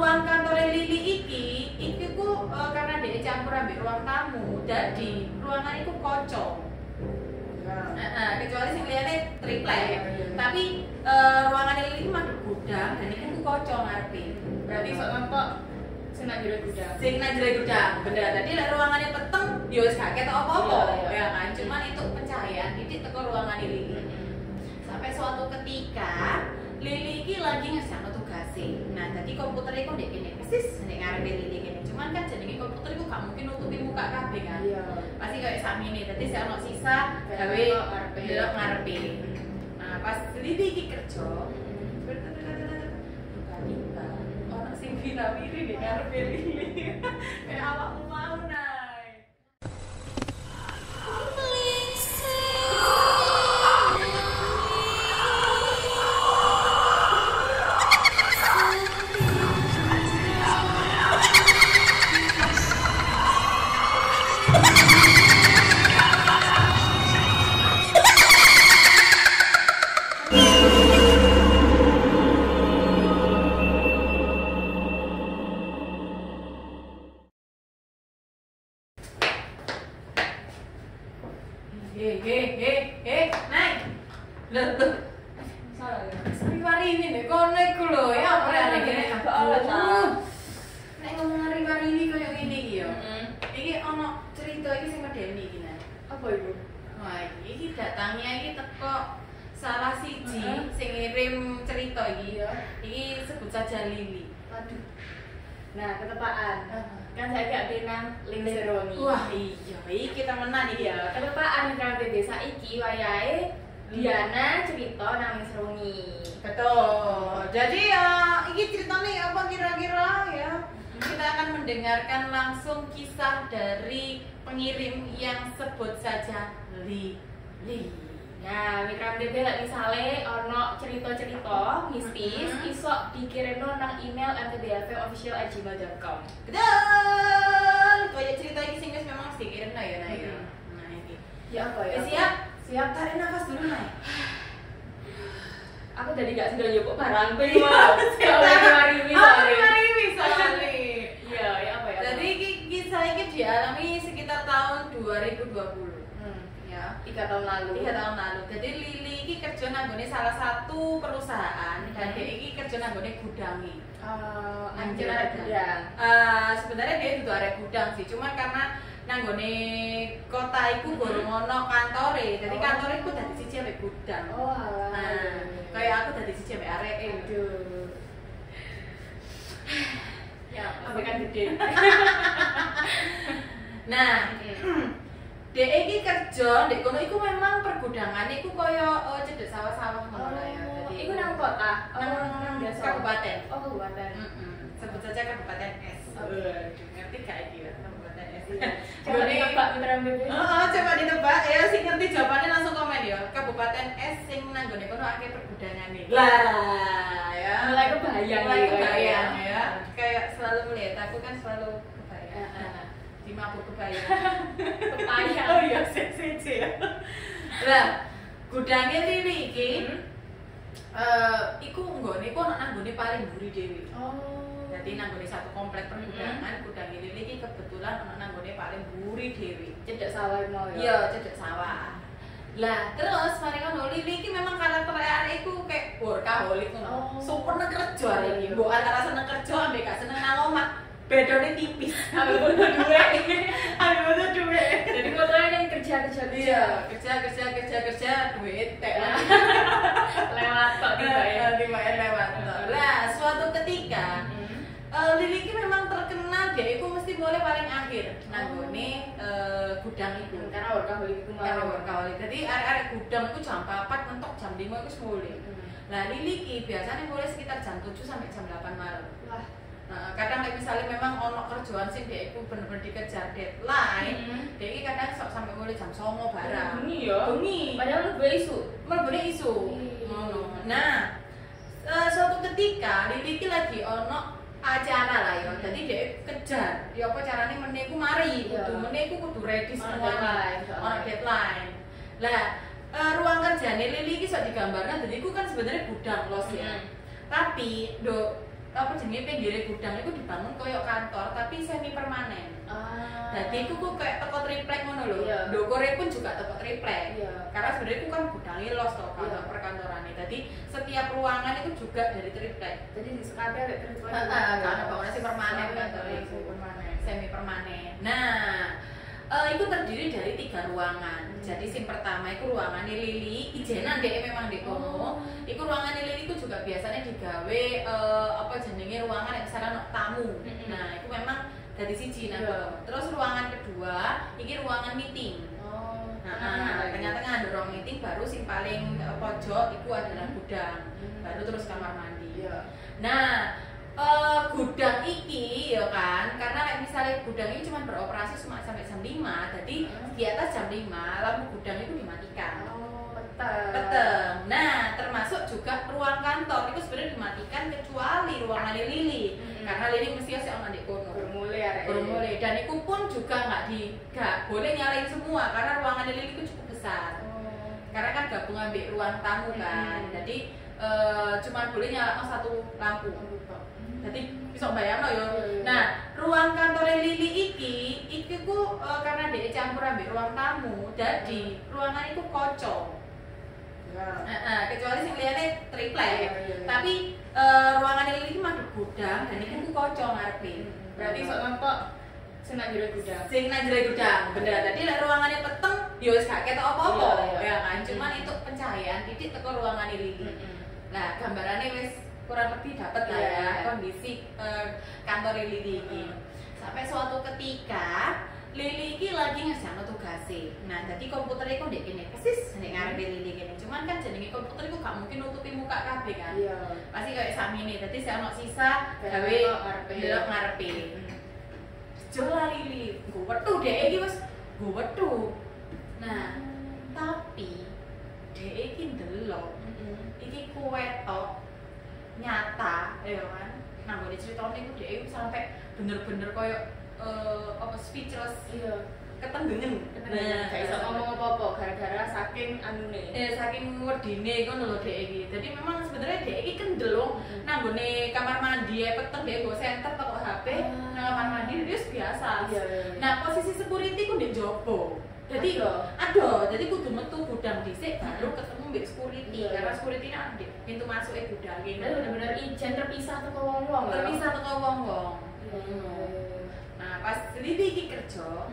ruang kantor Lili iki ku karena dia campur ambek ruang tamu, jadi ruangan itu kocok. Kecuali sing liyane triplek. Tapi ruangan Lili madhep gudang dan iki ku kocok ngarepe. Berarti sok nonton sing nang jero gudang. Sing nang jero gudang, bener. Tadi lek ruangannya peteng, yo wis gak ketok apa-apa, ya kan. Cuman itu pencahayaan titik teko ruangan Lili. Sampai suatu ketika Lili iki lagi ngerjain tugasnya. Nah, jadi komputernya kok ndek kene persis nek ngarepe Lili kene. Cuman kan jenenge komputer iku gak mungkin nutupi muka kabeh kan. Iya. Pasti kayak sakmene. Dadi sik ono sisa gawe delok ngarepe. Nah, pas Lili iki kerja, tiba-tiba ono sing virawiri nek ngarepe Lili. Kayak awakmu mau naik. Naik. Loh. Salah ya. Riwariwi nek kono iku lho, ya apa rene kene Allah. Nek ngomong riwariwi koyo ngene iki yo. Iki ono cerita iki sing medeni iki nah. Apa itu? Wah, iki datangnya iki teko salah siji sing ngirim cerita iki. Iki sebut saja Lili. Waduh. Nah, ketepaan. Kan saya gak tenang link seroni. Wah, iya, iki temenan iki ya. Ketepaan kan desa iki wayahe Diana cerita nang seroni. Betul. Jadi ini ceritanya apa kira-kira ya? Kita akan mendengarkan langsung kisah dari pengirim yang sebut saja Lili. Nah, mitra MDB lah misalnya ono cerita-cerita mistis iso dikirimno nang email mtbfofficial@gmail.com. Betul. Kayak cerita ini sing wis memang dikirim nah ya, nah ya. Nah ini. Ya apa ya? Siap? Siap. Tarik nafas dulu, Nay. Aku tadi gak sudah nyebut barangku ini. Siap. Mariwi Sorry. Iya, ya apa ya? Jadi kisah ini dialami sekitar tahun 2020. Ya, 3 tahun lalu. 3 tahun lalu. Jadi Lili ini kerja nanggone salah satu perusahaan dan dia ini kerja nanggone gudangi. Anjir ada gudang. Sebenarnya dia itu ada gudang sih, cuman karena nanggone kota iku gorong ono kantore. Jadi kantore iku dadi siji ambek gudang. Oh, alah. Nah, kayak aku dadi siji ambek areke. Aduh. Ya, Apa kan gede. Nah, dek iki kerja ndek kono iku memang pergudangane iku koyo cedek sawah-sawah ngono lah ya. Jadi Iku nang kota, nang desa. kabupaten. Oh, kabupaten. Sebut saja Kabupaten S. Ngerti gak iki ya, Kabupaten S. Coba ditebak mitra MBB. Coba ditebak ya, sing ngerti jawabannya langsung komen ya. Kabupaten S sing nanggone kono akeh pergudangane. Lah, ya. Mulai kebayang Mulai nih, kebayang kayak. ya. Kayak selalu melihat aku kan selalu kebayang. Di mabuk kebayang. Kebayang. Oh iya, sih ya. Lah, gudangnya Lili iki iku nggone iku ana nanggone paling mburi dhewe. Oh. Jadi nanggone satu komplek pergudangan, gudangnya Lili iki kebetulan ana nanggone paling mburi dhewe. Cedek sawah mau ya. Iya, cedek sawah. Lah, terus mari ngono Lili iki memang karakter arek iku kayak workaholic ngono. Super nek kerja arek iki. Mbok antara seneng kerja ambek gak seneng nang omah. Bedone tipis. Ambil butuh duit. Ambil butuh duit. Jadi fotonya yang kerja. Iya, kerja duit tek lah. Lewat kok dibayar. Dibayar lewat. Lah, suatu ketika Lili ini memang terkenal dia itu mesti boleh paling akhir nanggone gudang itu. Karena workaholic itu Karena workaholic. Jadi arek-arek gudang itu jam 4 mentok jam 5 itu boleh. Nah, Lili ini biasanya boleh sekitar jam 7 sampai jam 8 malam. Wah. Nah, kadang misalnya memang ono kerjaan sih dia itu bener-bener dikejar deadline. Dia ini kadang sok sampai mulai jam 09.00 barang. Bengi ya. Bengi. Padahal lu isu. Melebone isu. Ngono. Nah, suatu ketika Lili iki lagi ono acara lah ya. Jadi dia kejar. Ya apa carane meneh ku mari, kudu meneh ku kudu ready semuanya. Ono deadline. Lah, ruang kerjane Lili iki sok digambarkan dadi iku kan sebenarnya gudang los ya. Tapi apa jenenge pinggire gudang iku dibangun koyo kantor tapi semi permanen. Jadi iku kok kayak teko triplek ngono lho. Ndokore pun juga teko triplek. Karena sebenarnya itu kan gudangnya los toh kantor perkantoran. Jadi setiap ruangan itu juga dari triplek. Jadi di sekate ada triplek. Karena bangunan semi permanen kantor itu. Semi permanen. Nah, itu terdiri dari 3 ruangan. Jadi sing pertama itu ruangan Lili, ijenan deh memang di kono. Iku ruangan Lili itu juga biasanya digawe apa jenenge ruangan yang misalnya tamu. Nah, itu memang dari siji nah. Terus ruangan kedua, ini ruangan meeting. Tengah-tengah ada ruang meeting, baru sing paling pojok itu adalah gudang. Baru terus kamar mandi. Nah, gudang iki ya kan, karena misalnya gudang ini cuma beroperasi cuma sampai jam 5, jadi di atas jam 5 lampu gudang itu dimatikan. Peteng. Nah, termasuk juga ruang kantor itu sebenarnya dimatikan kecuali ruangan Lili. Karena Lili mesti harus ono ndek kono. Bermulai. Dan itu pun juga nggak boleh nyalain semua karena ruangan Lili itu cukup besar. Karena kan gabung ambil ruang tamu kan. Jadi cuma boleh nyalain satu lampu. Jadi bisa bayangno ya. Nah, ruang kantor Lili iki ku karena dia campur ambil ruang tamu, jadi ruangan itu kocok. Kecuali sing liyane triplek. Tapi ruangan Lili iki madhep gudang dan iku kocok ngarepe. Berarti sok nampak sing nang jero gudang. Sing nang jero gudang, bener. Dadi lek ruangane peteng ya wis gak ketok apa-apa. Ya kan, cuman itu pencahayaan titik teko ruangan Lili. Nah, gambarannya wis kurang lebih dapat lah ya kondisi kantor Lili ini. Sampai suatu ketika Lili ini lagi ngerjain tugasnya. Nah, jadi komputernya kok ndek kene persis ndek ngarepe Lili kene. Cuman kan jenenge komputer iku gak mungkin nutupi muka kabeh kan. Pasti kayak sakmene. Dadi saya ono sisa gawe delok ngarepe. Jola Lili, gue wetu dhek iki wis gue wetu. Nah, tapi dhek iki ndelok iki kuwetok nyata ya kan. Nah, gue ceritanya itu dia sampai bener-bener koyo apa speechless ketenggengen. Nah, gak iso ngomong apa-apa gara-gara saking anune. Saking wedine ngono lho dhek iki. Jadi memang sebenarnya dhek iki kendel wong nang gone kamar mandi peteng dhek go center teko HP nang kamar mandi dia biasa. Nah, posisi security ku ndek jopo. Jadi jadi kudu metu gudang dhisik baru ketemu mbek security. Karena security nang ndek pintu masuke gudang iki. Bener-bener ijen terpisah teko wong-wong. Terpisah teko wong-wong. Nah, pas Lili iki kerja,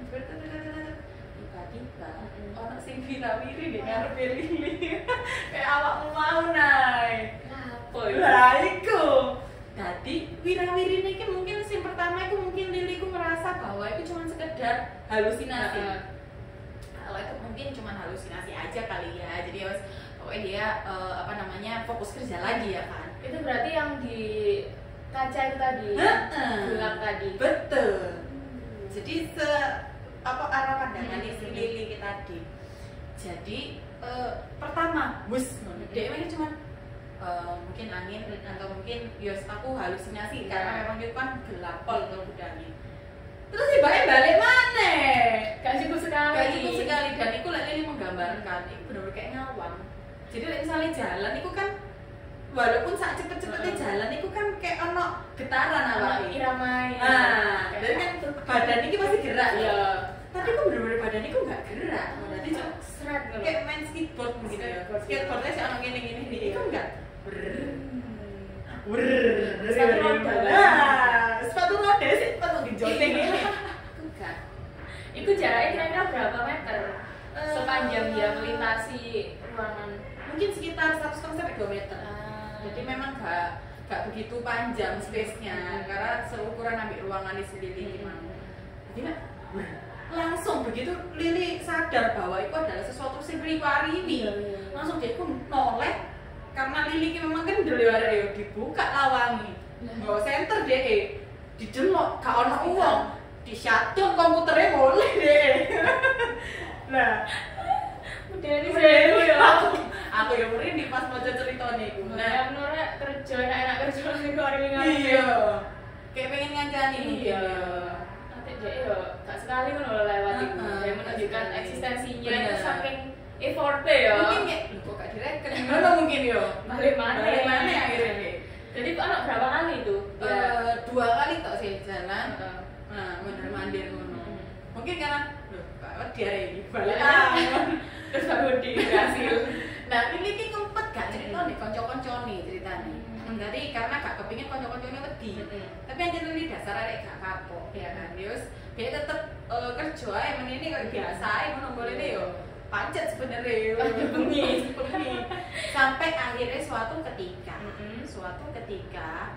tiba-tiba ono sing virawiri di ngarepe Lili. Kayak awakmu mau naik. Apa ya? Lah iku. Dadi wirawirine iki mungkin sing pertama iku mungkin Lili ku merasa bahwa itu cuma sekedar halusinasi. Kalau itu mungkin cuma halusinasi aja kali ya. Jadi pokoknya dia fokus kerja lagi ya kan. Itu berarti yang di kaca itu tadi, gelap tadi. Betul. Jadi arah pandangan si Lili tadi. Jadi pertama, dia ini cuma mungkin angin atau mungkin aku halusinasi karena memang itu kan gelap pol atau gudangnya. Terus tiba-tiba balik mana? Gak cukup sekali. Dan itu Lili menggambarkan, itu benar-benar kayak ngawang. Jadi misalnya jalan, itu kan walaupun saat cepet-cepetnya jalan, itu kan kayak ono getaran awake. Irama. Jadi kan badan ini masih gerak ya. Tapi kok bener-bener badan ini nggak gerak. Berarti cuma seret kayak main skateboard gitu ya. Skateboardnya sih ono gini-gini nih, itu enggak. Sepatu roda sih, sepatu genjoteng ini. Enggak. Itu jaraknya kira-kira berapa meter? Sepanjang dia melintasi ruangan. Mungkin sekitar 1,5 sampai 2 meter. Jadi memang gak begitu panjang space-nya karena seukuran ambil ruangan di sendiri gimana. Jadi langsung begitu Lili sadar bahwa itu adalah sesuatu yang riwariwi. Langsung dia pun noleh karena Lili memang kan dulu dibuka lawangi. Nggak center deh. Didelok gak ono uang. Di shutdown komputernya boleh deh. Nah, udah ini seru ya. Aku yang merinding pas mau cerita nih. Nah, menurut kerja enak kerja lagi kok hari ini. Iya. Kayak pengen ngancani. Iya. Nanti dia ya gak sekali kan udah lewat itu. Dia menunjukkan eksistensinya itu saking effortnya ya. Mungkin kayak kok gak direken. Gimana mungkin ya? Balik mana akhirnya. Jadi anak berapa kali itu? 2 kali tok sih jalan. Nah, mondar-mandir ngono. Mungkin karena diare iki balik Terus baru berhasil. Nah, ini ki ngempet gak cerita nih kanca-kancane ceritane. Jadi karena gak kepingin kanca-kancane wedi. Tapi yang jadi dasar arek gak kapok ya kan. Terus dia tetep kerja ae menini kok biasa ae ngono boleh yo. Pancet sebenarnya bengi sampai akhirnya suatu ketika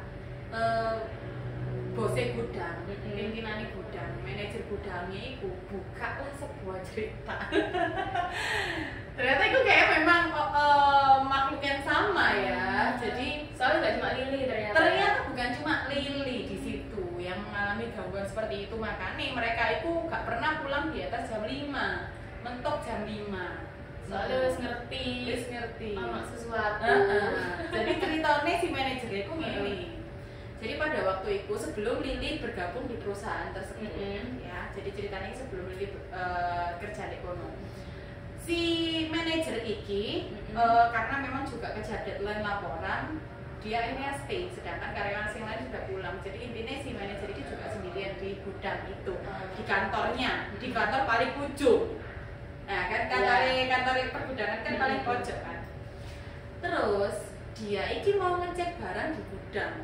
bosnya gudang, pimpinannya gudang, manajer gudangnya itu buka lah sebuah cerita. Ternyata itu kayak memang makhluk yang sama ya. Jadi soalnya nggak cuma Lili ternyata bukan cuma Lili di situ yang mengalami gangguan seperti itu. Makanya mereka itu gak pernah pulang di atas jam 5, mentok jam 5. Soalnya wis ngerti sesuatu. Jadi ceritanya si manajernya itu ngene. Jadi pada waktu itu sebelum Lili bergabung di perusahaan tersebut, ya. Jadi ceritanya sebelum Lili kerja di kono. Si manajer iki karena memang juga kejar deadline laporan, dia ini stay, sedangkan karyawan yang lain sudah pulang. Jadi intinya si manajer ini juga sendirian di gudang itu, di kantornya, di kantor paling ujung. Nah kan kantor pergudangan kan paling pojok kan. Terus dia iki mau ngecek barang di gudang.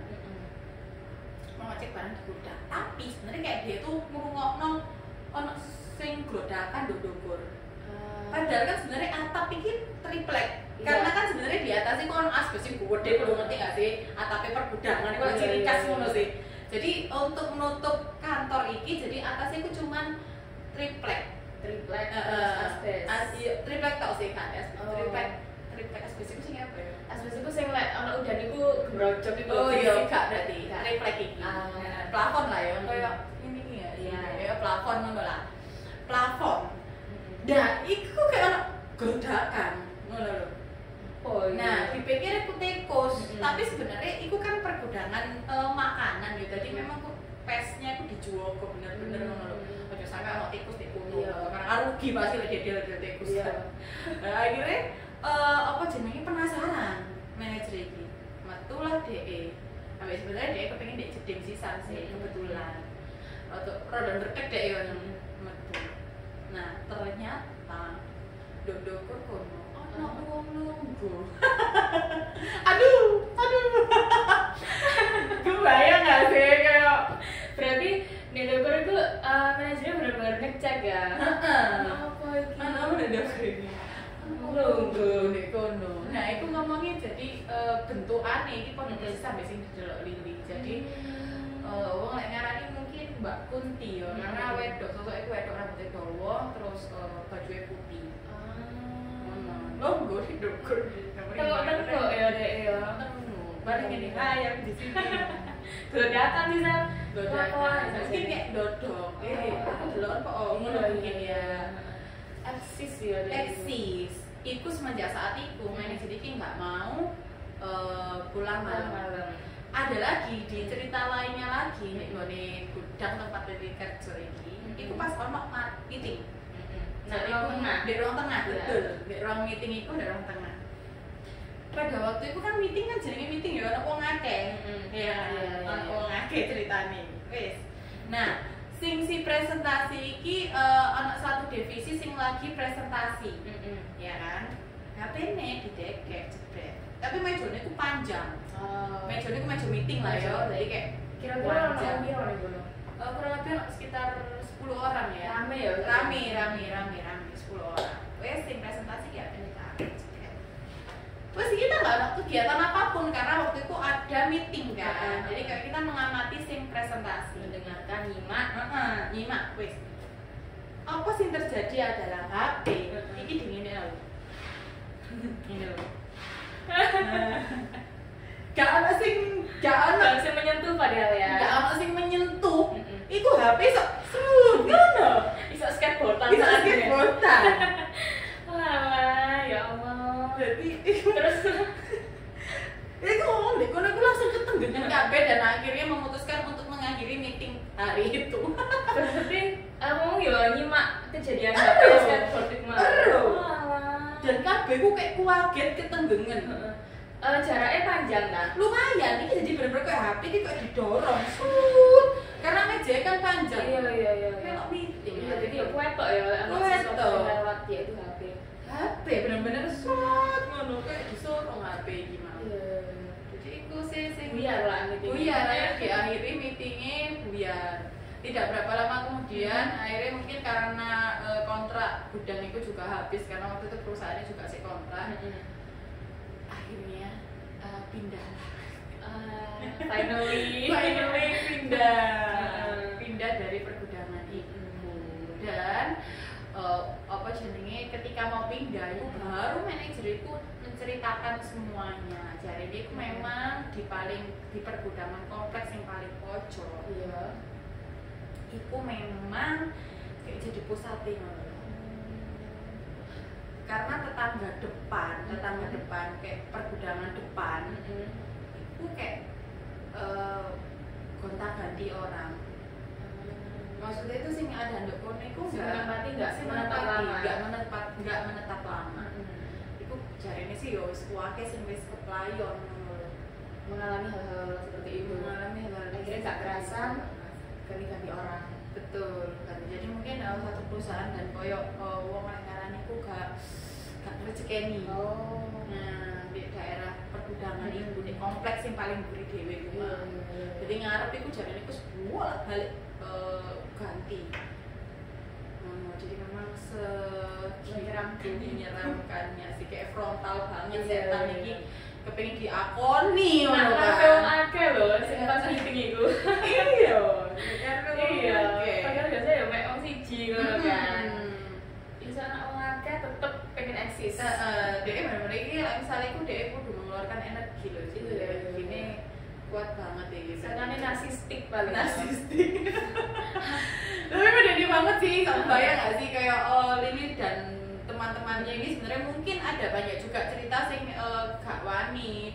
Tapi sebenarnya kayak dia tuh ngurungokno ono sing glodakan dodokur. Padahal kan sebenarnya atap iki triplek. Karena kan sebenarnya di atas itu ono asbes sing gede, kudu ngerti gak sih? Atapnya pergudangan itu ciri khas ngono sih. Jadi untuk menutup kantor iki jadi atasnya itu cuman triplek asbes. Triplek tok sih kan. Triplek asbes itu sing apa ya? Asbes itu sing lek ana udan iku gembrojok iku. Oh iya, gak berarti. Triplek iki. Plafon lah ya, kayak ini ya. Ya plafon ngono lah. Plafon. Nah, iku kayak ana godakan ngono lho. Oh, iya. Nah, dipikir iku tikus, tapi sebenarnya iku kan pergudangan makanan ya. Jadi memang pesnya iku dijogo bener-bener ngono lho. Aja sampe ana tikus di kono. Karena rugi pasti lek dia tikus. Nah, akhirnya apa jenenge penasaran manajer iki. Metulah DE. Sampai sebenarnya dia kepengen dek jeding sisan sih kebetulan. Atau rodon deket dek yo metu. Nah, ternyata dodokur kono ana wong nunggu. Aduh. Gue bayang gak sih kayak berarti dodokur itu manajernya benar-benar ngecek ya. Apa iki? Ana dodokur iki. Nunggu di kono. Nah, itu ngomongin jadi bentukane iki kono sampai sing didelok Lili. Jadi wong lek ngarani mungkin Mbak Kunti ya, karena wedok sosok iku wedok rambutnya dawa terus bajunya putih. Longgo di dokur. Tengok ya dek ya. Balik ini ayam di sini. Godakan bisa. Mungkin kayak dodok. Aku delok kok ngono mungkin ya. Eksis ya dek. Eksis. Iku semenjak saat itu manajer iki nggak mau pulang malam. Ada lagi di cerita lainnya lagi nek ngene gudang tempat Lili kerja iki. Iku pas ono meeting. Nah, di ruang tengah, betul. Di ruang meeting itu di ruang tengah. Pada waktu itu kan meeting kan jenenge meeting ya ono wong akeh. Ya, ono wong akeh ceritane. Wis. Nah, si presentasi iki ono satu divisi sing lagi presentasi. Ya kan? HP-ne didekek jebret. Tapi mejane ku panjang. Mejane ku meja meeting lah ya. Jadi kayak kira-kira ono piro nih Bono? Kurang lebih sekitar 10 orang ya. Rame ya? Rame 10 orang. Wes sing presentasi ya kita. Terus kita nggak ada kegiatan apapun karena waktu itu ada meeting kan. Jadi kayak kita mengamati sing presentasi, mendengarkan, nyimak wes. Apa sih terjadi adalah HP ini dingin loh. Ini loh. Gak ada sing menyentuh padahal ya. Gak ada sing menyentuh. Iku HP sok smooth ngono. Iso skateboardan. Wah, ya Allah. Jadi Terus iku ngomong deh, kono iku langsung ketenggengan kabeh dan akhirnya memutuskan untuk mengakhiri meeting hari itu. berarti ngomong ya nyimak kejadian apa skateboard itu. Dan kabeh ku kayak kuaget ketenggengan. Jaraknya panjang kan? Lumayan, ini jadi bener-bener kayak HP ini kayak didorong karena mejanya kan panjang. Iya. Kayak meeting. Iya, jadi ya kuetok ya, Kuetok. lewat ya itu HP. HP bener-bener ngono kayak disorong HP gimana. Iya. Jadi itu sih Buyar lah meeting. Buyar ya diakhiri meetingnya buyar. Tidak berapa lama kemudian akhirnya mungkin karena kontrak gudang itu juga habis karena waktu itu perusahaannya juga sih kontrak. Akhirnya pindahlah. Finally pindah dari pergudangan itu. Dan apa jenenge ketika mau pindah itu baru manajer itu menceritakan semuanya. Jadi itu memang di pergudangan kompleks yang paling pojok. Iya. Itu memang kayak jadi pusatnya. Karena tetangga depan kayak pergudangan depan itu kayak gonta-ganti orang. Maksudnya itu sih ada ndokone iku enggak menetap lama. Iku jarene sih yo wis kuwake sing wis keplayon Mengalami hal-hal seperti itu. Akhirnya gak kerasa ganti-ganti orang. Betul kan. Jadi mungkin satu perusahaan dan koyo wong ngarani iku gak rezekeni. Nah, di daerah pergudangan itu di kompleks yang paling buri dhewe iku. Jadi ngarep iku jarene iku bolak-balik ganti. Jadi memang menyeramkannya sih kayak frontal banget setan ini kepengin diakoni ngono kan. Film akeh lho sing pas meeting iku. Iya. Padahal biasa ya mek wong siji ngono kan. Bisa anak wong akeh tetep pengen eksis. Dia bener-bener iki lek misale iku dia kudu mengeluarkan energi lho sih. Ini kuat banget ya gitu. Senane narsistik paling. Narsistik. Tapi bedanya banget sih, kamu bayang gak sih kayak Lili dan teman-temannya ini sebenarnya mungkin ada banyak juga cerita sing gak wani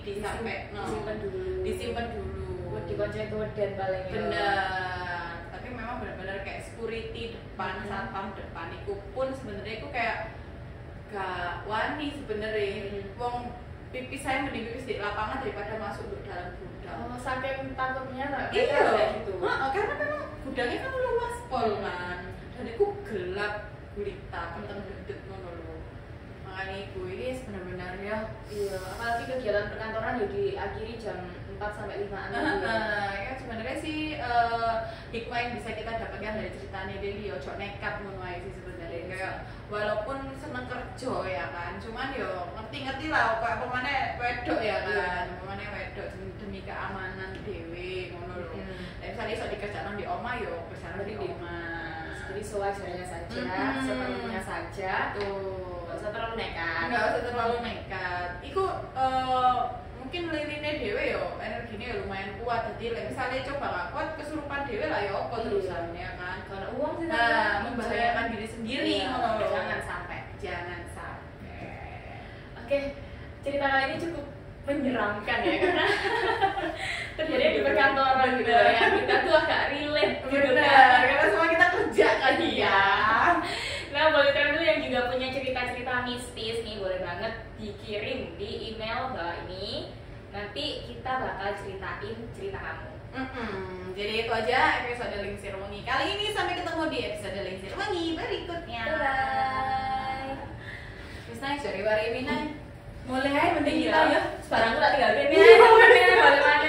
disimpan dulu dikoncoin kemudian paling bener. Tapi memang benar-benar kayak security depan satpam depan itu pun sebenarnya itu kayak gak wani sebenarnya. Wong pipis saya mending pipis di lapangan daripada masuk ke dalam gudang. Saking takutnya lah. Iya gitu. Karena memang gudangnya kan luas pol kan. Dan itu gelap gulita, penteng dedet ngono lho. Makanya iku ini benar-benar ya. Iya, apalagi kegiatan perkantoran ya diakhiri jam 4 sampai 5-an. Ya sebenarnya sih hikmah yang bisa kita dapatkan dari ceritanya Deli ya ojo nekat ngono ae sih sebenarnya. Kayak walaupun seneng kerja ya kan, cuman yo ngerti-ngerti lah kayak pemane wedok ya kan. Pemane wedok demi keamanan dhewe ngono lho. Misalnya iso dikerjakan di omah yo kerjakan di omah. Jadi sewajarnya saja, seperlunya saja. Tuh, nggak usah terlalu nekat. Nggak usah terlalu nekat. Iku mungkin lirine dhewe yo energinya ya lumayan kuat. Jadi misalnya coba nggak kuat kesurupan dhewe lah ya apa terusannya kan. Karena uang sih membahayakan diri sendiri. Jangan sampai. Oke, cerita kali ini cukup menyeramkan ya karena terjadi di perkantoran gitu ya. Kita tuh agak relate gitu kan. Karena semua kita kerja kan ya. Nah, boleh kalian dulu yang juga punya cerita-cerita mistis nih, boleh banget dikirim di email bawah ini. Nanti kita bakal ceritain cerita kamu. Jadi itu aja episode Lingsir Wengi kali ini. Sampai ketemu di episode Lingsir Wengi berikutnya. Bye. Terus naik dari Warimina. Mulai mending Iya. kita ya. Sekarang aku tak tinggalin ya. Boleh